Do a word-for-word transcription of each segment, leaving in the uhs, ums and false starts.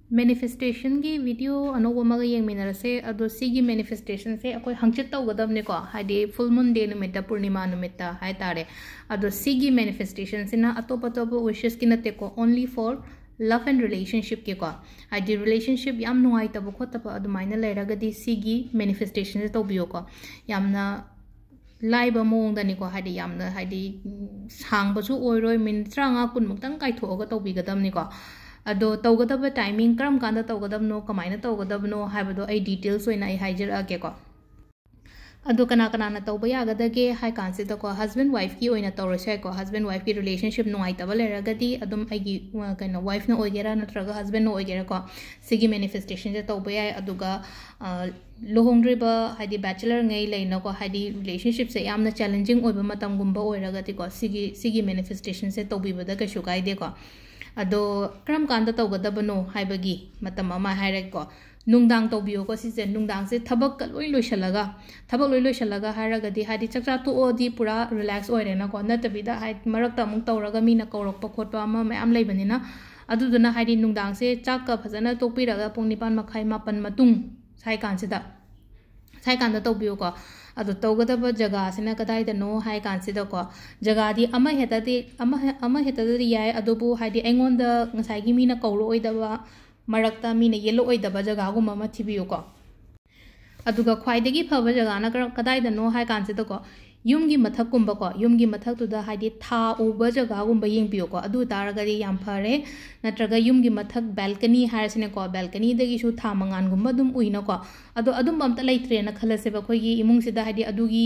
manifestation की video अनोब अमग येंगमिनरसे अदो सिगी manifestation से अकोई हंगचित तौगदबनेको हाइदि full moon day नुमित्ता पूर्णिमा नुमित्ता हाइ तारे अदो सिगी manifestation सिना अतोप अतोप wishes की नतेको only for love and relationship के को हाइदि relationship याम नुआई तब खोतप अदुमाइना लेरगदि सिगी manifestation से तौबियो को यामना लाइब मोंगदनिको हाइदि यामना हाइदि सांगबसु ओइरोय मिनिट ट्रांगा कुनमुक्तंग काइथोगा तौबिगदबनिको अदो तौगदब टाइमिंग करम कांदा तौगदबनो कमाइना तौगदबनो हाइबदो आई डिटेल्स ओइना आई हाइजरअगेको अदो कना कना तौब यागदगे हाइ कांसिदको हस्बैंड वाइफ की ओइना तौरसेको हस्बैंड वाइफ की रिलेशनशिप नुआइतब लेरगदि अदुम आइगी कनो वाइफ न ओइगेरा नत्रगा हस्बैंड न ओइगेराको सिगी मैनिफेस्टेशन से तौब याय अदुगा लोहोंग्रिबा हाइदि बैचलर ngei लेनको हाइदि रिलेशनशिप से यामना चैलेंजिंग ओइबा मतमगुंबा ओइरगदिको सिगी सिगी मैनिफेस्टेशन से तौबिबदा कशु काइदेको अदो करम कांदा तौगदबनो हाइबगी मतम अमा हाइरेको नुंगदांग तौबियोको सिसे नुंगदांग से थबक लोइ लोइशलगा थबक लोइ लोइशलगा हाइरगदि हाइदि चकचा तुओदि पूरा रिलैक्स ओइरेनाको नतबिदा हाइ मरक्ता अमुक तौरगा मीना कौरकपा खोटपा अमा मयाम लेबनिना अदुदुना हाइदि नुंगदांग से चाकका फजना तोपिरगा पुंग निपान मखाइ मापन मतुंग साइ कांसिदा साइ कांदा तौबियोको अदो तौगदब जगह सिना कदाइदनो हाइ कांसिदको जगहदि अमा हेतदि अमा अमा हेतदि याय अदोबु हाइदि एंगोंद ngसाइगी मीना कौरो ओइदबा मरक्ता मीना येलो ओइदबा जगहगुम अमा थिबियोको अदुगा ख्वाइदगी फब जगहना कदाइदनो हाइ कांसिदको युमगी मथकुंबको युमगी मथक्तुदा हाइदि था उब जगहगुम येंगबियोको अदु तारगदि याम फरे नत्रगा युमगी मथक बाल्कनी हारसिनेको बाल्कनी दगिसु था मंगानगुम दुम उइनको अदो अदुम अमता लेत्रेना खलसेबा खोगी इमुंगसिदा हाइदि अदुगी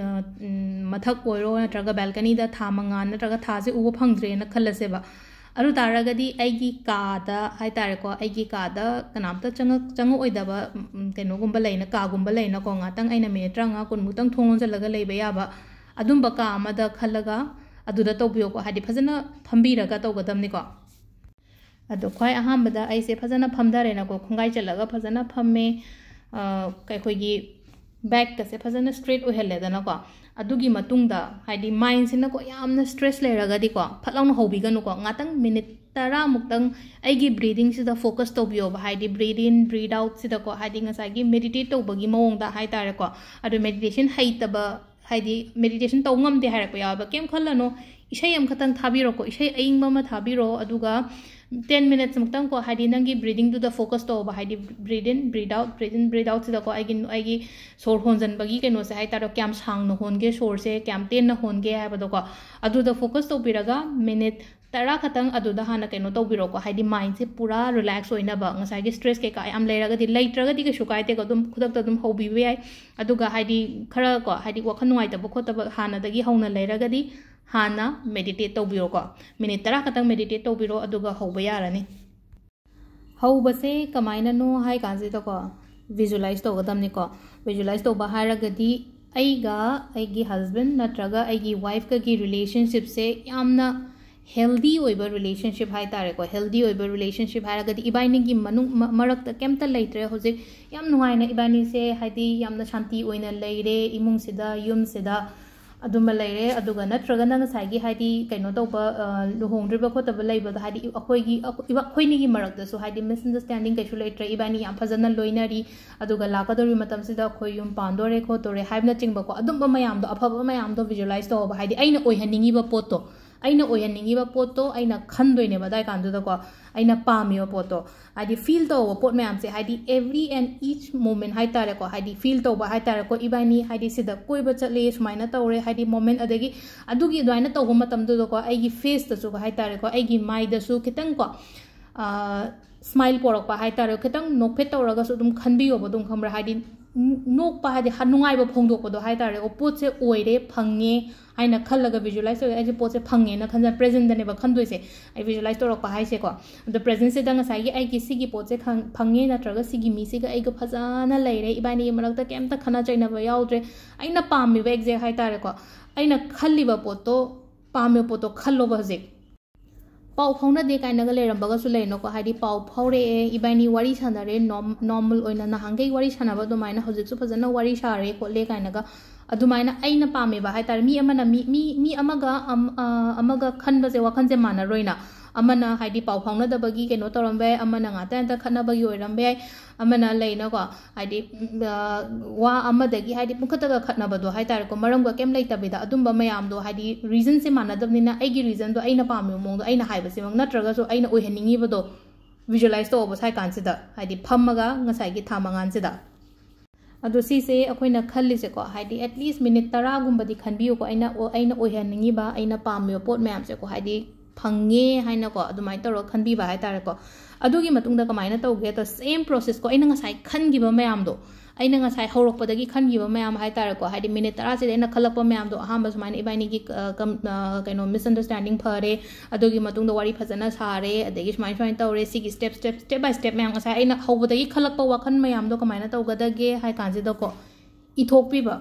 मथक ओइरो नत्रगा बाल्कनी दा था मंगान नत्रगा थासे उब फंगद्रेना खलसेबा अरु तारगदि आइगी कादा हाइ तारेको आइगी कादा कनामता चंग चंग ओइदबा केनोगुंबा लेना कागुंबा लेना को ngaतंग आइना मिनिट ट्रांगा कुनमुक्तंग थोंगन चलगा लेबा याबा अदुंबा का अमदा खलगा अदुदा तौबियोको हादि फजना फंबीरगा तौगदमनिको अदो ख्वाइ अहामबदा आइसे फजना फमदारेनाको खुंगाइ चलगा फजना फम्मे कैखोगी बैक कसे फजना स्ट्रेट ओहेलेदनाको अदुगी मतुंगदा हाइदि माइंड सिनको यामना स्ट्रेस लेरगदिको फलाउन होबिगनुको ngaतंग मिनिट तरा मुक्तंग आइगी ब्रीदिंग सिदा फोकस तौबियो हाइदि ब्रीद इन ब्रीद आउट सिदाको हाइदि ngसाइगी मेडिटेट तौबगी मओंगदा हाइ तारेको अदु मेडिटेशन हाइतबा हाइदि मेडिटेशन तौंगमदे हाइरको याबा केम खल्लनो इशै अम खतंग थाबिरोको इशै अइंगबा मा थाबिरो अदुगा ten minutes मुक्तंग को हाइदि नंगी ब्रीदिंग टू द फोकस तो हाइदि breathe in breathe out breathe in breathe out सिदा को आइगी आइगी सोर होनजन बगी केनो से हाइ तारो क्याम सांग न होनगे सोर से क्याम तेन न होनगे हाइबदो को अदु द फोकस तो बिरगा मिनिट तरा खतंग अदु द हाना केनो तो बिरो को हाइदि माइंड से पूरा रिलैक्स होइना बा ngसाइगी स्ट्रेस के का आम लेरगा दि लेत्रगा दि के सुकाइते को दुम खुदक त दुम होबि बे याय अदुगा हाइदि खरा को हाइदि वखन नुआइ तब खोतब हाना दगी हौना लेरगा दि हाना मेडिटेट तौबिरो को मिनिट तरा खतंग मेडिटेट तौबिरो अदुगा होबा यारनी हौबसे कमाइना नो हाइ कांजे तो को विजुअलाइज तौगदमनि को विजुअलाइज तौबा हारगदि आइगा आइगी हस्बैंड नत्रगा आइगी वाइफ का की रिलेशनशिप से यामना हेल्दी ओइबा रिलेशनशिप हाइ तारे को हेल्दी ओइबा रिलेशनशिप हारगदि इबाइनी की मनु मरक्ता केमता लेत्रे होजिक याम नुहाइना इबाइनी से हाइदि यामना शांति ओइना लेरे इमुंग सिदा युम सिदा अदुम लेरे अदुगा नत्रगा नंग साइगी हाइदि कैनो तौबा लुहोंद्रिबा खोतबा लेबा हाइदि अखोइगी इबा खोइनिगी मरक्तसु हाइदि मिसअंडरस्टैंडिंग कैसु लेत्रे इबानी याम फजना लोइनारी अदुगा लाकदोरि मतम सिदा खोइ युम पांदोरे खोतोरे हाइबना चिंगबको अदुम मयामदो अफबा मयामदो विजुअलाइज तौबा हाइदि आइना ओइहनिंगिबा पोतो आइना ओइहनिंगिबा पोतो आइना खनदोइने बदाइ कांदुदको आइना पामियो पोतो हाइदि फील तौबा पोट मयाम से हाइदि एवरी एंड ईच मोमेंट हाइ तारेको हाइदि फील तौबा हाइ तारेको इबानी हाइदि सिदा कोइबा चले सुमाइना तौरे हाइदि मोमेंट अदगी अदुगी दुआइना तौबा मतमदुदको आइगी फेस तसु हाइ तारेको आइगी माइदसु खितंको स्माइल पोरकपा हाइ तारे खितंग नोकफेट तौरगसु दुम खनबियोबो दुम खमरा हाइदि नोकपा हाइदि हनुंगाइबा फोंदोकपदो हाइ तारे पोतसे ओइरे फंगे हाइना खल्लगा विजुअलाइज तौरे आइजे पोतसे फंगे ना खनजा प्रेजेंट दनेबा खनदोइसे आई विजुअलाइज तौरकपा हाइसेको द प्रेजेंट से दंग साइगी आइगी सिगी पोतसे फंगे नत्रगा सिगी मिसिगा आइगा फजाना लेरे इबानी मरक्ता केमता खना चाइनाबा याउद्रे आइना पामिबा एक्जेक्ट हाइ तारेको आइना खल्लिबा पोतो पामिबा पोतो खल्लोबा हजिक पाउ फाउनदे काइनागा लेरंबगासु लेनोको हाइदि पाउ फाउरे इबानी वारी सानारे नॉर्मल ओइना नहांगै वारी सानाबा दुमाइना हजिकसु फजना वारी सारे कोले काइनागा अदुमाइना आइना पामेबा हाइतार मी अमना मी मी मी अमगा अमगा खनबसे वखनसे मानरोइना amana haidi pau phangna da bagi keno torambe amana ngata anta khana bagi oirambe amana leina ko haidi wa amadagi haidi pukata ga khatna bado hai tar ko maram ga kem leita bida adumba mayam do haidi reason se manadabnina aigi reason do aina pamyo mong do aina haiba se mong natraga so aina oihaningi bado visualize to obasai kansida haidi phammaga ngasai gi thamangan sida ado si se akoina khalli se ko haidi at least minute tara gumba di khanbiyo ko aina o aina oihaningi ba aina pamyo pot mayam se ko haidi phange haina ko adumai taro khanbi ba hai tar ko adugi matungda kamaina tawge to same process ko aina ngasai khangi ba mayam do aina ngasai horokpadagi khangi ba mayam hai tar ko haidi minute tara se aina khalakpa mayam do ahamba sumaina ibaini gi kaino misunderstanding phare adugi matungda wari phajana sare adegi sumaina sumaina tawre sigi step step step by step mayam ngasai aina hobadagi khalakpa wakhan mayam do kamaina tawgadage hai kanji do ko ithokpi ba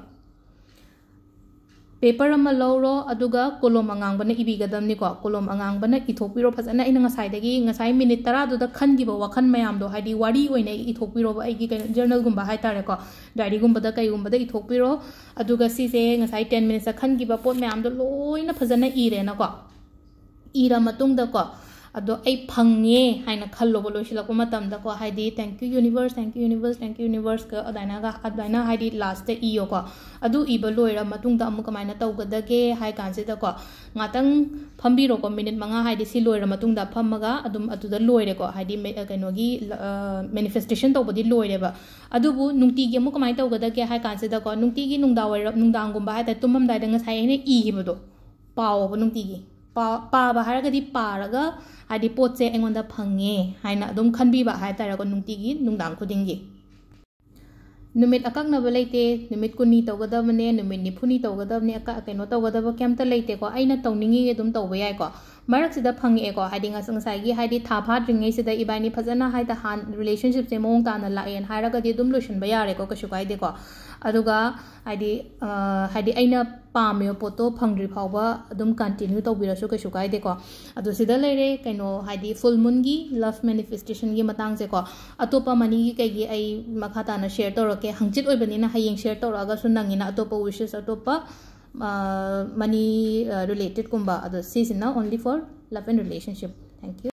paper ama lawro aduga kolom angang bana ibigadam ni ko kolom angang bana ithokpiro phajana ina ngasai dagi ngasai minute tara do da khangi ba wakhan mayam do haidi wari oina ithokpiro ba ai gi journal gumba hai tare ko diary gumba da kai gumba da ithokpiro aduga si se ngasai ten minutes khangi ba pot mayam do loina phajana ire na ko ira matung da ko ado ai phange haina khallo bolo silako matam da ko haidi thank you universe thank you universe thank you universe ka adaina ga adaina haidi last te iyo ko adu iba loira matung da amuka maina tawgadage hai kanse da ko ngatang phambiro ko minute manga haidi si loira matung da phammaga adum adu da loire ko haidi kaino gi manifestation tawbodi loire ba adu bu nungti gi amuka maina tawgadage hai kanse da ko nungti gi nungda wai nungdang gumba hai ta tumam dai da ngasai ne i hibodo paw ba nungti gi pa pa ba haragadi paraga hadi potse engonda phange haina adum khanbi ba hai tara ko nungti gi nungdang khudingi numit akak na balaite numit kuni tawgadabne numit nifuni tawgadabne aka kaino tawgadaba kemta leite ko aina tawningi adum tawba yai ko marak sida phange ko hadi ngasang sai gi hadi tha pha dringai sida ibani phajana hai ta han relationship se mong ta na la en haragadi adum lotion ba yare ko kashu kai de ko aduga hadi hadi aina pamyo poto phangri phawba adum continue tawbirasu kashu kai de ko adu sida leire kaino hadi full moon gi love manifestation gi matang se ko atopa mani gi kai gi ai makha ta na share torake hangchit oibani na hayeng share toraga sunangina atopa wishes atopa money related kumba adu season now only for love and relationship. Thank you.